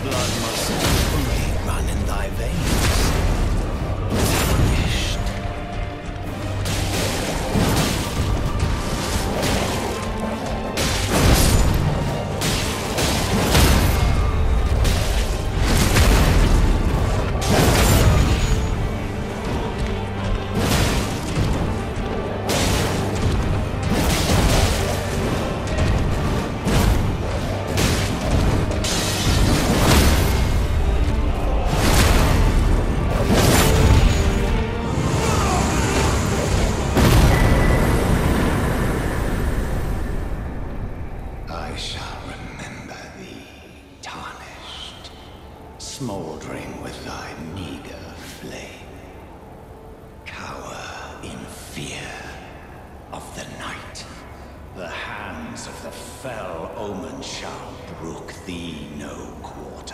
blood must only run in thy veins. Tarnished. Smouldering with thy meager flame, cower in fear of the night. The hands of the fell omen shall brook thee no quarter.